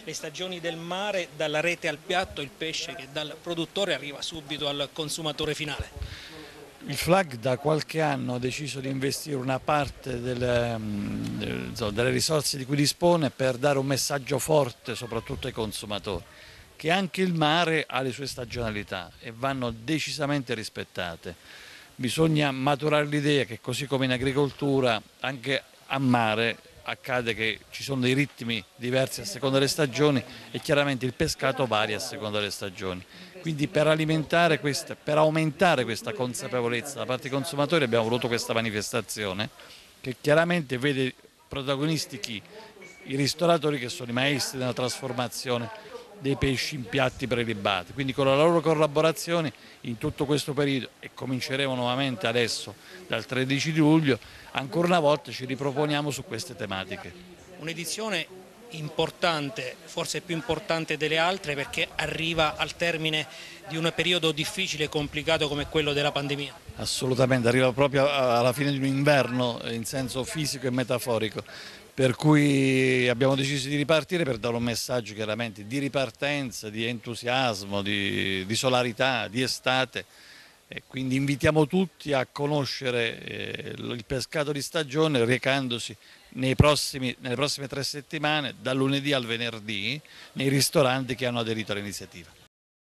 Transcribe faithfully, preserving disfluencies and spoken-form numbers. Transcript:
Le stagioni del mare, dalla rete al piatto, il pesce che dal produttore arriva subito al consumatore finale. Il Flag da qualche anno ha deciso di investire una parte delle, mm, del- insomma, delle risorse di cui dispone per dare un messaggio forte soprattutto ai consumatori, che anche il mare ha le sue stagionalità e vanno decisamente rispettate. Bisogna maturare l'idea che così come in agricoltura, anche a mare accade che ci sono dei ritmi diversi a seconda delle stagioni e chiaramente il pescato varia a seconda delle stagioni. Quindi per alimentare questa, per aumentare questa consapevolezza da parte dei consumatori abbiamo voluto questa manifestazione che chiaramente vede protagonisti chi? I ristoratori che sono i maestri della trasformazione dei pesci in piatti prelibati. Quindi con la loro collaborazione in tutto questo periodo, e cominceremo nuovamente adesso dal tredici di luglio, ancora una volta ci riproponiamo su queste tematiche. Un'edizione importante, forse più importante delle altre perché arriva al termine di un periodo difficile e complicato come quello della pandemia. Assolutamente, arriva proprio alla fine di un inverno in senso fisico e metaforico, per cui abbiamo deciso di ripartire per dare un messaggio chiaramente di ripartenza, di entusiasmo, di, di solarità, di estate, e quindi invitiamo tutti a conoscere eh, il pescato di stagione recandosi nei prossimi, nelle prossime tre settimane, dal lunedì al venerdì, nei ristoranti che hanno aderito all'iniziativa.